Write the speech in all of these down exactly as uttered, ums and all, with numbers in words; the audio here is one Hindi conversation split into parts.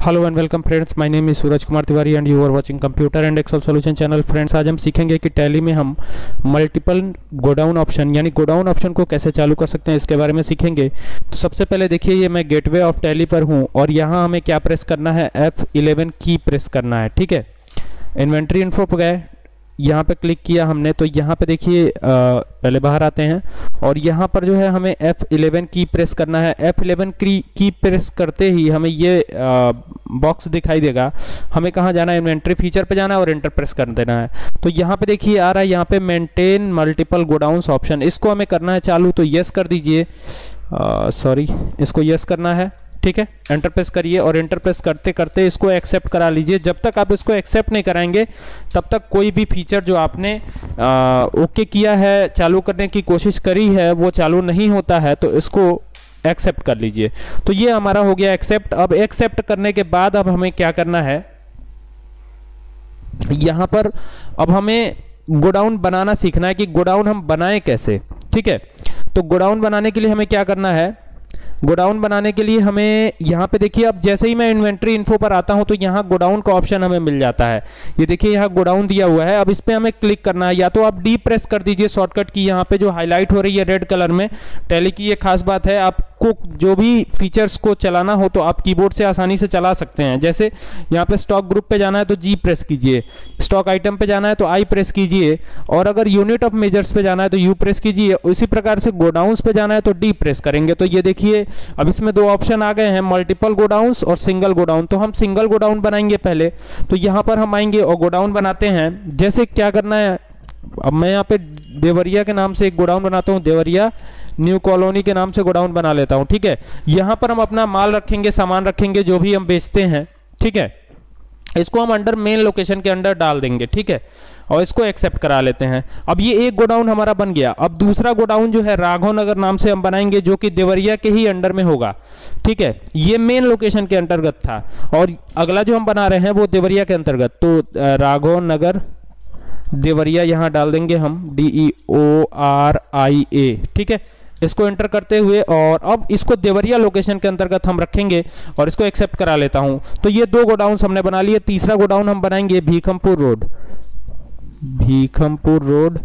Hello and welcome friends, my name is Suraj Kumar Tiwari and you are watching computer and Excel solution channel. Friends, आज हम सीखेंगे कि टैली में हम मल्टीपल गोडाउन ऑप्शन यानी गोडाउन ऑप्शन को कैसे चालू कर सकते हैं, इसके बारे में सीखेंगे। तो सबसे पहले देखिए, ये मैं गेटवे ऑफ टैली पर हूँ और यहाँ हमें क्या प्रेस करना है, एफ इलेवन की प्रेस करना है। ठीक है, इन्वेंट्री इन्फो पर गए, यहाँ पे क्लिक किया हमने तो यहाँ पे देखिए पहले बाहर आते हैं और यहाँ पर जो है हमें एफ इलेवन की प्रेस करना है। एफ इलेवन की की प्रेस करते ही हमें ये बॉक्स दिखाई देगा। हमें कहाँ जाना है, इन्वेंट्री फीचर पे जाना है और एंटर प्रेस कर देना है। तो यहाँ पे देखिए आ रहा है, यहाँ पे मेंटेन मल्टीपल गोडाउन्स ऑप्शन, इसको हमें करना है चालू। तो यस कर दीजिए, सॉरी इसको यस करना है। ठीक है, एंटर प्रेस करिए और एंटर प्रेस करते करते इसको एक्सेप्ट करा लीजिए। जब तक आप इसको एक्सेप्ट नहीं कराएंगे तब तक कोई भी फीचर जो आपने आ, ओके किया है, चालू करने की कोशिश करी है, वो चालू नहीं होता है। तो इसको एक्सेप्ट कर लीजिए। तो ये हमारा हो गया एक्सेप्ट। अब एक्सेप्ट करने के बाद अब हमें क्या करना है, यहां पर अब हमें गोडाउन बनाना सीखना है कि गोडाउन हम बनाएं कैसे। ठीक है, तो गोडाउन बनाने के लिए हमें क्या करना है, गोडाउन बनाने के लिए हमें यहाँ पे देखिए, अब जैसे ही मैं इन्वेंट्री इन्फो पर आता हूँ तो यहाँ गोडाउन का ऑप्शन हमें मिल जाता है। ये देखिए यहाँ गोडाउन दिया हुआ है। अब इस पे हमें क्लिक करना है, या तो आप डी प्रेस कर दीजिए शॉर्टकट की, यहाँ पे जो हाईलाइट हो रही है रेड कलर में। टैली की ये खास बात है, आपको जो भी फीचर्स को चलाना हो तो आप कीबोर्ड से आसानी से चला सकते हैं। जैसे यहाँ पे स्टॉक ग्रुप पे जाना है तो जी प्रेस कीजिए, स्टॉक आइटम पे जाना है तो आई प्रेस कीजिए, और अगर यूनिट ऑफ मेजर्स पे जाना है तो यू प्रेस कीजिए। इसी प्रकार से गोडाउन्स पे जाना है तो डी प्रेस करेंगे। तो ये देखिए अब इसमें दो ऑप्शन आ गए हैं, मल्टीपल गोडाउन्स और सिंगल गोडाउन। तो हम सिंगल गोडाउन बनाएंगे पहले। तो यहाँ पर हम आएंगे और गोडाउन बनाते हैं। जैसे क्या करना है, अब मैं यहाँ पे देवरिया के नाम से एक गोडाउन बनाता हूँ, देवरिया न्यू कॉलोनी के नाम से गोडाउन बना लेता हूँ। ठीक है, यहाँ पर हम अपना माल रखेंगे, सामान रखेंगे जो भी हम बेचते हैं। ठीक है, इसको हम अंडर मेन लोकेशन के अंडर डाल देंगे। ठीक है, और इसको एक्सेप्ट करा लेते हैं। अब ये एक गोडाउन हमारा बन गया। अब दूसरा गोडाउन जो है राघव नगर नाम से हम बनाएंगे, जो कि देवरिया के ही अंडर में होगा। ठीक है, ये मेन लोकेशन के अंतर्गत था और अगला जो हम बना रहे हैं वो देवरिया के अंतर्गत। तो राघव नगर देवरिया यहाँ डाल देंगे हम, डी ई ओ आर आई ए। ठीक है, इसको एंटर करते हुए और अब इसको देवरिया लोकेशन के अंतर्गत हम रखेंगे और इसको एक्सेप्ट करा लेता हूं। तो ये दो गोडाउन हमने बना लिए। तीसरा गोडाउन हम बनाएंगे भीखमपुर रोड, भीखमपुर रोड।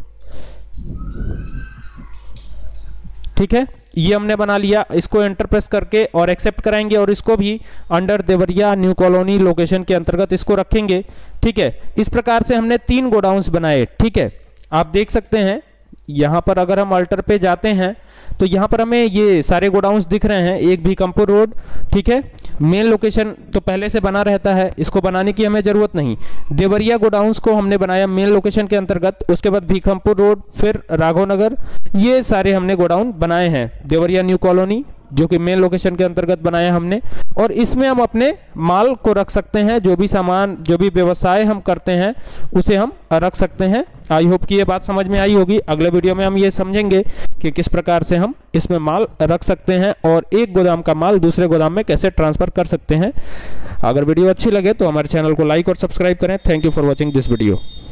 ठीक है, ये हमने बना लिया। इसको एंटर प्रेस करके और एक्सेप्ट कराएंगे और इसको भी under Deoria new colony location के अंतर्गत इसको रखेंगे। ठीक है, इस प्रकार से हमने तीन गोडाउन्स बनाए। ठीक है, आप देख सकते हैं यहां पर अगर हम अल्टर पे जाते हैं तो यहाँ पर हमें ये सारे गोडाउन्स दिख रहे हैं। एक भीखमपुर रोड, ठीक है, मेन लोकेशन तो पहले से बना रहता है, इसको बनाने की हमें जरूरत नहीं। देवरिया गोडाउन्स को हमने बनाया मेन लोकेशन के अंतर्गत, उसके बाद भीखमपुर रोड, फिर राघव नगर, ये सारे हमने गोडाउन बनाए हैं। देवरिया न्यू कॉलोनी जो कि मेन लोकेशन के अंतर्गत बनाया हमने, और इसमें हम अपने माल को रख सकते हैं। जो भी सामान, जो भी व्यवसाय हम करते हैं उसे हम रख सकते हैं। आई होप कि ये बात समझ में आई होगी। अगले वीडियो में हम ये समझेंगे कि किस प्रकार से हम इसमें माल रख सकते हैं और एक गोदाम का माल दूसरे गोदाम में कैसे ट्रांसफर कर सकते हैं। अगर वीडियो अच्छी लगे तो हमारे चैनल को लाइक और सब्सक्राइब करें। Thank you for watching this video.